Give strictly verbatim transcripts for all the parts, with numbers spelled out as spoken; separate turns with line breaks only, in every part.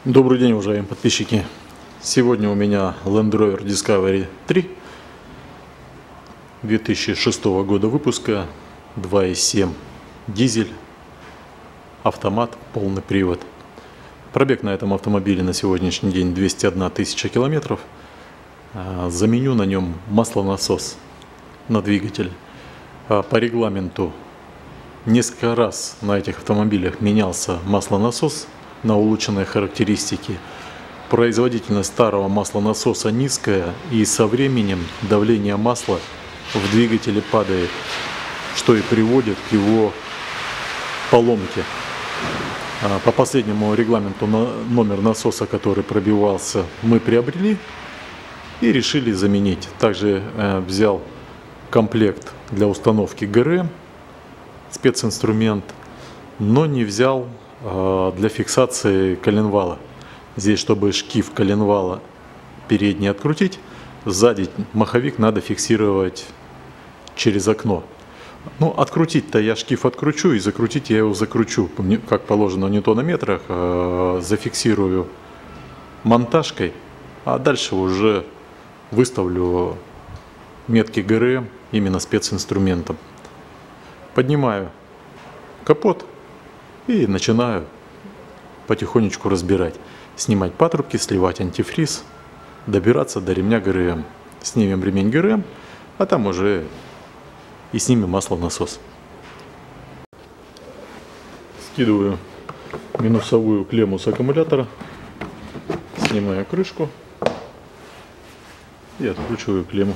Добрый день, уважаемые подписчики! Сегодня у меня Land Rover Discovery три две тысячи шестого года выпуска, два и семь дизель, автомат, полный привод. Пробег на этом автомобиле на сегодняшний день двести одна тысяча километров. Заменю на нем маслонасос на двигатель. По регламенту несколько раз на этих автомобилях менялся маслонасос на улучшенные характеристики. Производительность старого маслонасоса низкая, и со временем давление масла в двигателе падает, что и приводит к его поломке. По последнему регламенту номер насоса, который пробивался, мы приобрели и решили заменить. Также взял комплект для установки ГРМ, специнструмент, но не взял для фиксации коленвала. Здесь, чтобы шкив коленвала передний открутить, сзади маховик надо фиксировать через окно. Ну, открутить-то я шкив откручу, и закрутить я его закручу, как положено в ньютонометрах, зафиксирую монтажкой, а дальше уже выставлю метки ГРМ именно специнструментом. Поднимаю капот и начинаю потихонечку разбирать. Снимать патрубки, сливать антифриз, добираться до ремня ГРМ. Снимем ремень ГРМ, а там уже и снимем маслонасос. Скидываю минусовую клемму с аккумулятора, снимаю крышку и откручиваю клемму.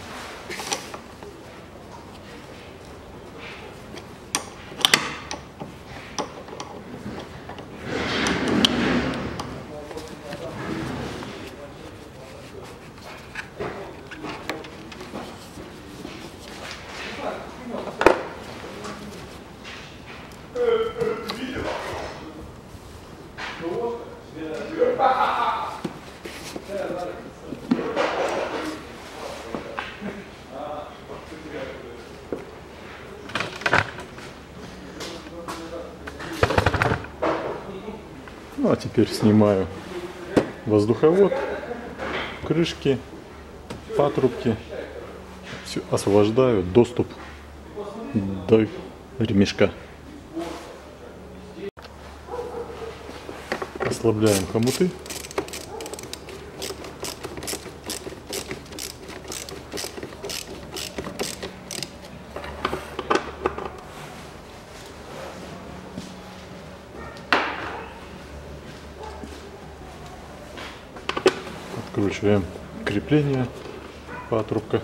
Ну а теперь снимаю воздуховод, крышки, патрубки, все, освобождаю доступ до ремешка. Ослабляем хомуты. Откручиваем крепление патрубка.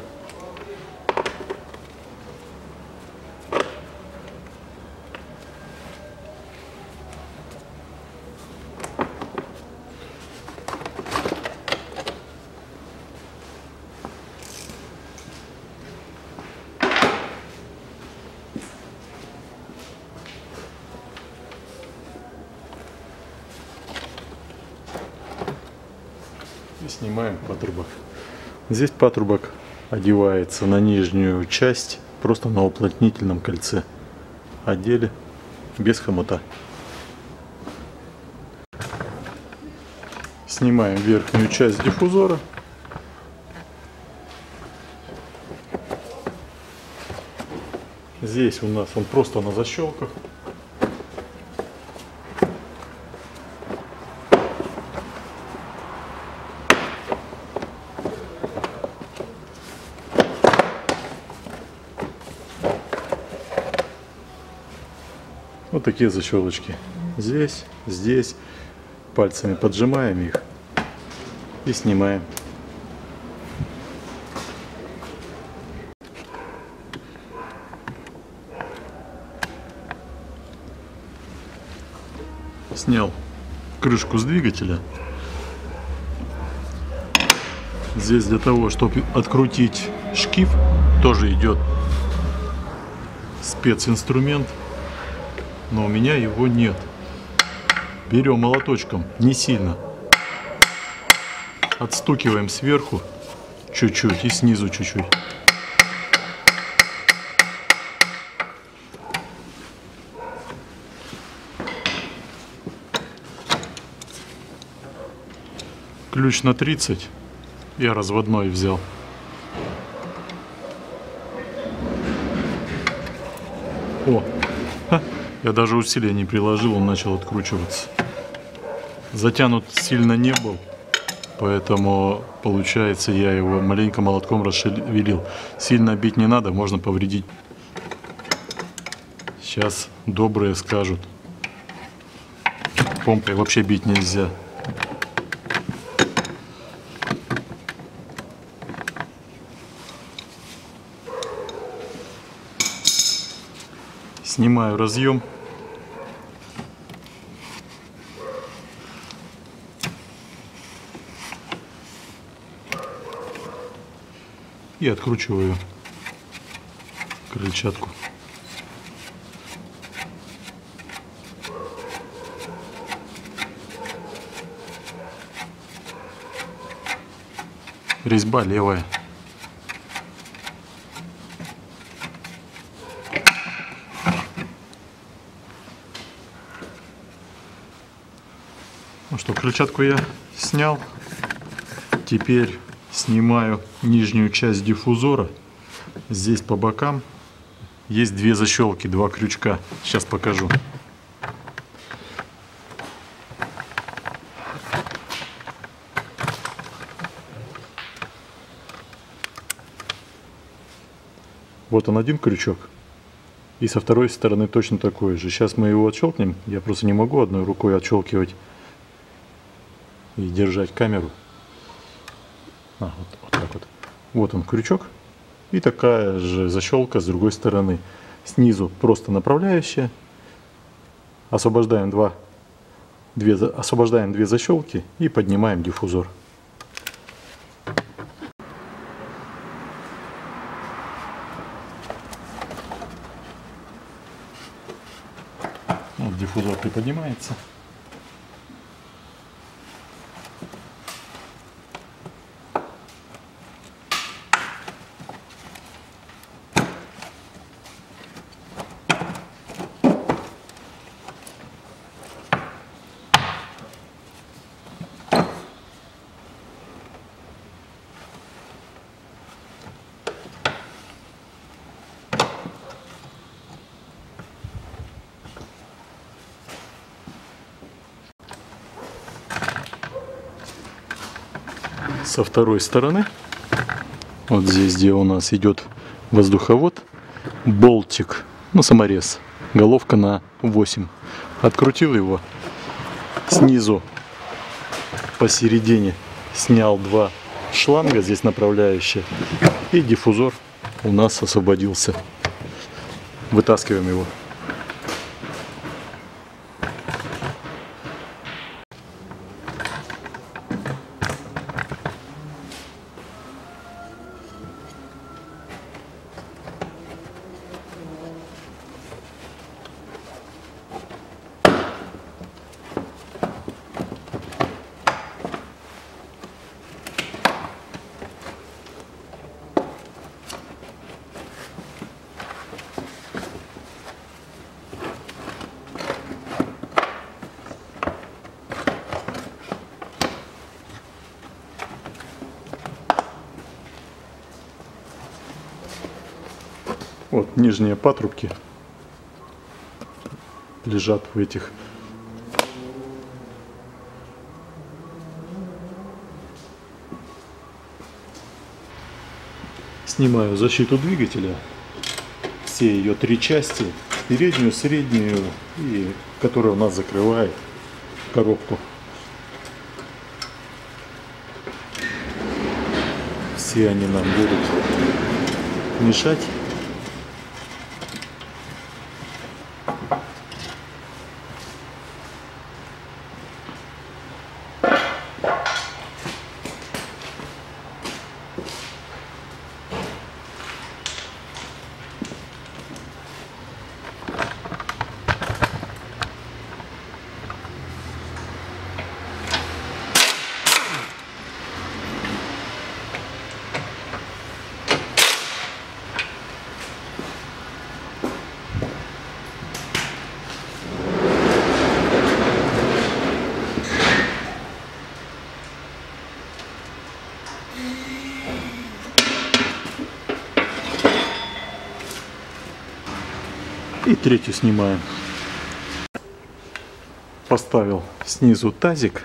И снимаем патрубок. Здесь патрубок одевается на нижнюю часть, просто на уплотнительном кольце. Одели без хомута. Снимаем верхнюю часть диффузора. Здесь у нас он просто на защелках. Вот такие защелочки. Здесь, здесь. Пальцами поджимаем их и снимаем. Снял крышку с двигателя. Здесь для того, чтобы открутить шкив, тоже идет специнструмент. Но у меня его нет. Берем молоточком, не сильно. Отстукиваем сверху чуть-чуть и снизу чуть-чуть. ключ на тридцать. Я разводной взял. О, ха, я даже усилия не приложил, он начал откручиваться. Затянут сильно не был, поэтому получается я его маленько молотком расшевелил. Сильно бить не надо, можно повредить. Сейчас добрые скажут, помпой вообще бить нельзя. Снимаю разъем. И откручиваю крыльчатку. Резьба левая. Ну что, крыльчатку я снял. Теперь снимаю нижнюю часть диффузора. Здесь по бокам есть две защелки, два крючка. Сейчас покажу. Вот он, один крючок. И со второй стороны точно такой же. Сейчас мы его отщелкнем. Я просто не могу одной рукой отщелкивать и держать камеру. А, вот, вот так вот. Вот он крючок. И такая же защелка с другой стороны. Снизу просто направляющая. Освобождаем, два, две, освобождаем две защелки и поднимаем диффузор. Вот диффузор приподнимается. Со второй стороны, вот здесь, где у нас идет воздуховод, болтик, ну, саморез, головка на восемь. Открутил его, снизу посередине снял два шланга, здесь направляющие, и диффузор у нас освободился. Вытаскиваем его. Вот нижние патрубки лежат в этих. Снимаю защиту двигателя, все ее три части, переднюю, среднюю, и которая у нас закрывает коробку. Все они нам будут мешать. И третью снимаем. Поставил снизу тазик.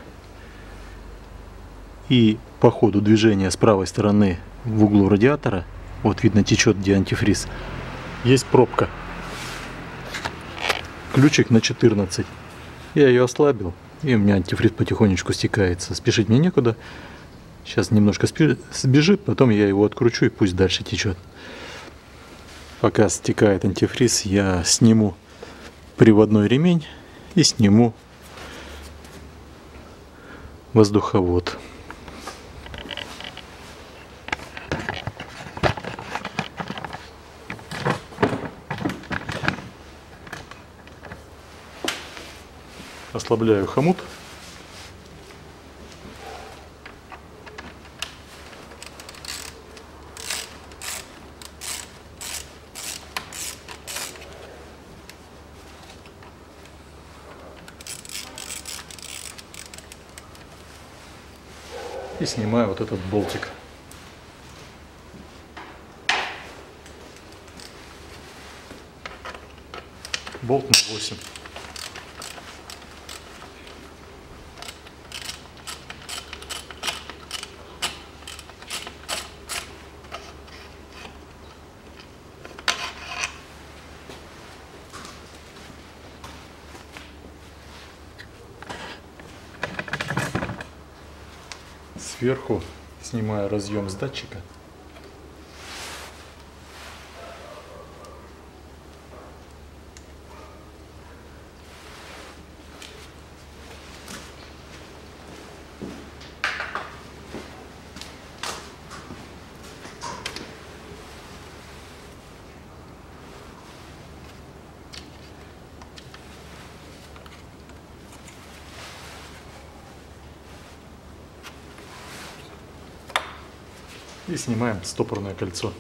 И по ходу движения с правой стороны в углу радиатора, вот видно течет где антифриз, есть пробка. Ключик на четырнадцать. Я ее ослабил, и у меня антифриз потихонечку стекается. Спешить мне некуда. Сейчас немножко сбежит, потом я его откручу и пусть дальше течет. Пока стекает антифриз, я сниму приводной ремень и сниму воздуховод. Ослабляю хомут. И снимаю вот этот болтик. Болт на восемь. Сверху снимаю разъем с датчика. И снимаем стопорное кольцо.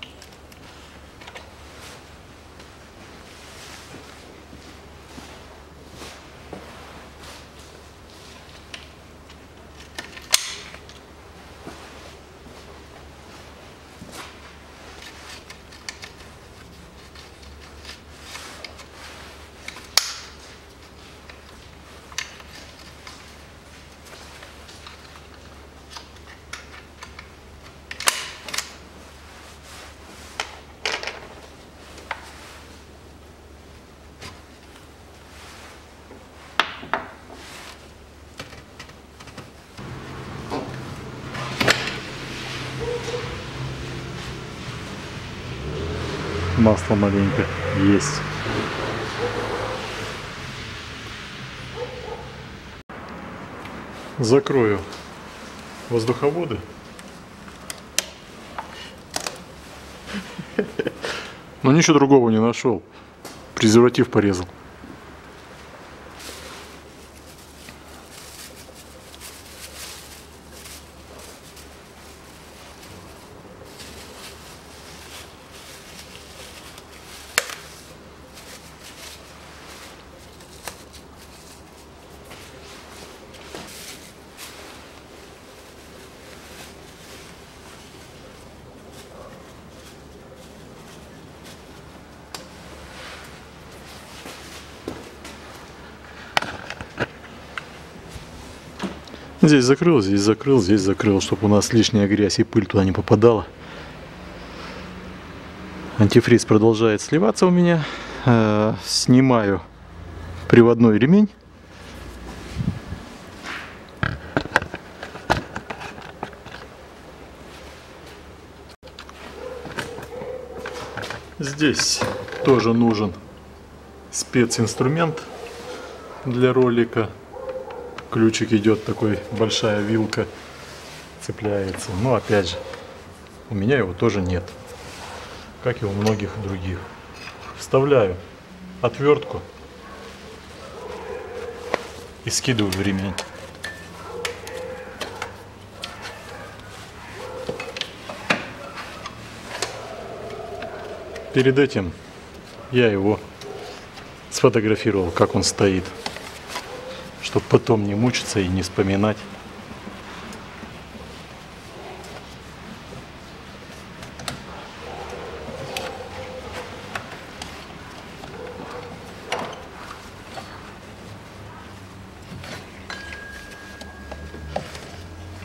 Масло маленько есть. Закрою воздуховоды. Но ничего другого не нашел. Презерватив порезал. Здесь закрыл, здесь закрыл, здесь закрыл, чтобы у нас лишняя грязь и пыль туда не попадала. Антифриз продолжает сливаться у меня. Э, снимаю приводной ремень. Здесь тоже нужен специнструмент для ролика. Ключик идет такой, большая вилка цепляется. Но опять же, у меня его тоже нет, как и у многих других. Вставляю отвертку и скидываю в ремень. Перед этим я его сфотографировал, как он стоит, чтобы потом не мучиться и не вспоминать.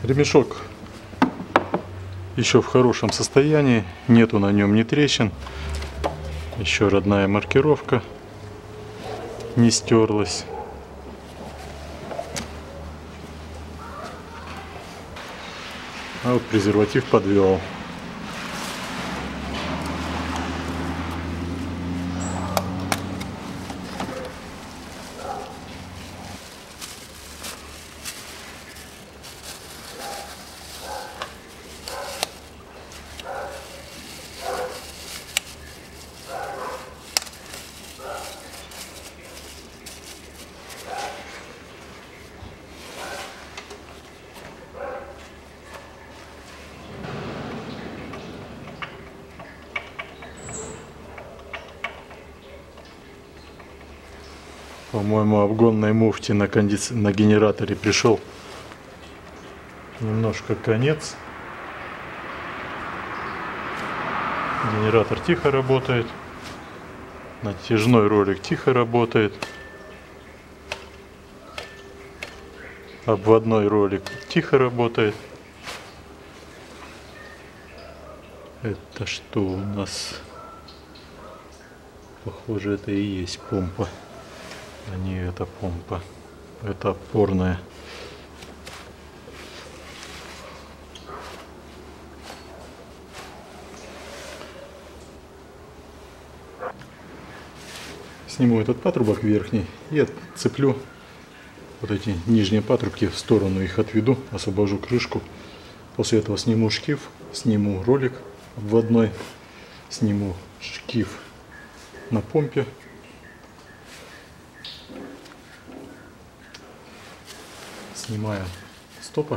Ремешок еще в хорошем состоянии, нету на нем ни трещин. Еще родная маркировка не стерлась. А вот презерватив подвел. По-моему, обгонной муфте на, кондиц... на генераторе пришел немножко конец. Генератор тихо работает. Натяжной ролик тихо работает. Обводной ролик тихо работает. Это что у нас? Похоже, это и есть помпа. А не эта помпа. Это опорная. Сниму этот патрубок верхний и отцеплю вот эти нижние патрубки, в сторону их отведу, освобожу крышку. После этого сниму шкив, сниму ролик обводной, сниму шкив на помпе. Снимаю стопор.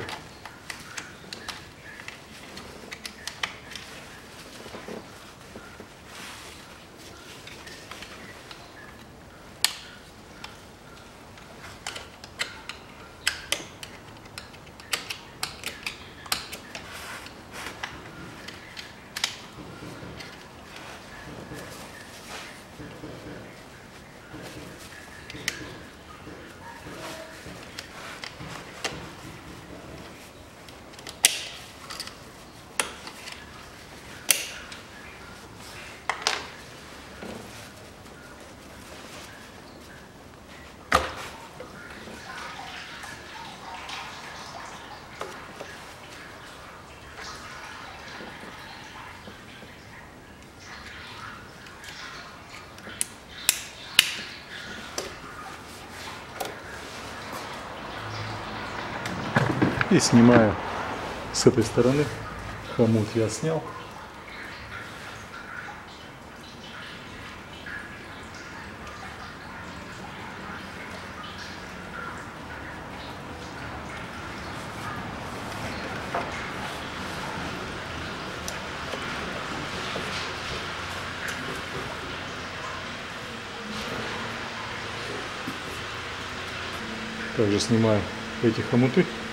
И снимаю с этой стороны. Хомут я снял. Также снимаю эти хомуты.